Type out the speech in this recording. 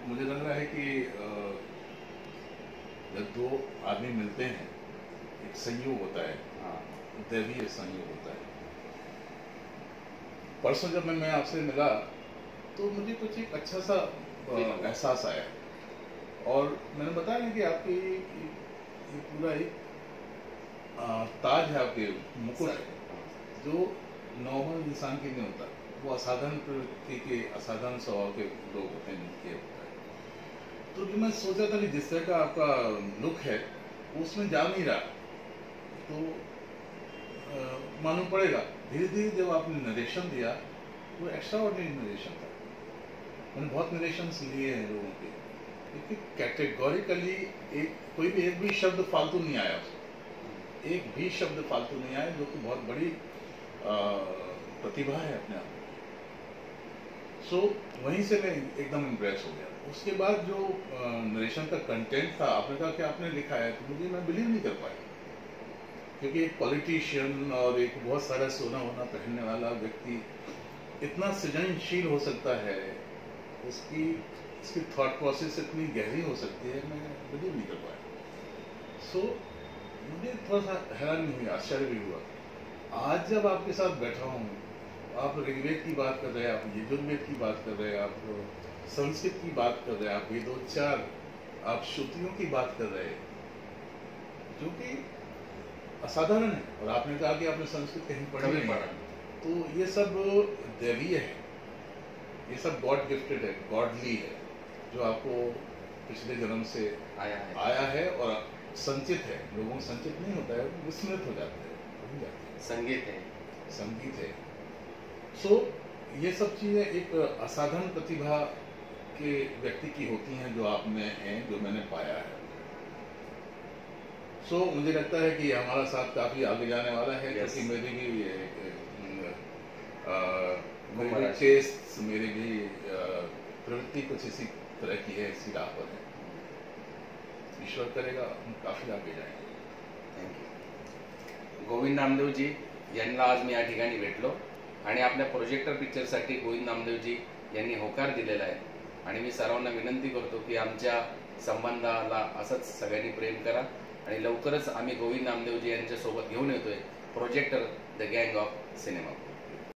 मुझे लग रहा है कि जब दो आदमी मिलते हैं एक संयोग होता है, दैवीय संयोग होता है। परसों जब मैं आपसे मिला तो मुझे कुछ एक अच्छा सा एहसास आया और मैंने बताया ना कि आपकी ये पूरा एक ताज है, आपके मुकुट है जो नॉर्मल इंसान के नहीं होता। वो असाधारण प्रवृत्ति के, असाधारण स्वभाव के लोग होते हैं जिनके होता है। तो जो मैं सोचा था कि जिस तरह का आपका लुक है उसमें जा नहीं रहा, तो मालूम पड़ेगा। धीरे धीरे जब आपने नरेशन दिया वो एक्स्ट्रा ऑर्डिनरी नरेशन था। मैंने बहुत नरेशन लिए हैं लोगों के, लेकिन कैटेगोरिकली कोई भी शब्द फालतू नहीं आया उसमें, एक भी शब्द फालतू नहीं आया, जो कि बहुत बड़ी प्रतिभा है अपने आप में। सो वहीं से मैं एकदम इम्प्रेस हो गया। उसके बाद जो नरेशन का कंटेंट था, आपने कहा कि आपने लिखा है, तो मैं बिलीव नहीं कर पाया, क्योंकि एक पॉलिटिशियन और एक बहुत सारा सोना वोना पहनने वाला व्यक्ति इतना सृजनशील हो सकता है, इसकी थॉट प्रोसेस इतनी गहरी हो सकती है, मैं बिलीव नहीं कर पाया। सो मुझे थोड़ा सा हैरान भी हुई, आश्चर्य भी हुआ। आज जब आपके साथ बैठा हूँ, आप ऋग्वेद की बात कर रहे हैं, आप यजुर्वेद की बात कर रहे हैं, आप संस्कृत की बात कर रहे हैं, आप वेदोच्चार, आप श्रुतियों की बात कर रहे हैं, जो कि असाधारण है। और आपने कहा कि आपने संस्कृत कहीं पढ़ी नहीं, तो ये सब दैवीय है, ये सब गॉड गिफ्टेड है, गॉडली है, जो आपको पिछले जन्म से आया है और संचित है। लोगों को संचित नहीं होता है, विस्मृत हो जाते हैं, संगीत है। सो ये सब चीजें एक असाधारण प्रतिभा के व्यक्ति की होती हैं, जो आप में हैं, जो मैंने पाया है। सो मुझे लगता है कि हमारा साथ काफी आगे जाने वाला है, क्योंकि मेरी भी प्रवृत्ति कुछ इसी तरह की है, इसी राह पर है। ईश्वर करेगा हम काफी आगे जाएंगे। Thank you. गोविंद नामदेवजी यांना आज मी या ठिकाणी भेटलो आणि आपल्या प्रोजेक्टर पिक्चरसाठी गोविंद नामदेवजी यांनी होकार दिलेला आहे आणि मी सर्वांना विनंती करतो की आमच्या संबंधाला असंच सगळ्यांनी प्रेम करा आणि लवकरच आम्ही गोविंद नामदेवजी यांच्या सोबत घेऊन येतोय प्रोजेक्टर द गँग ऑफ सिनेमा।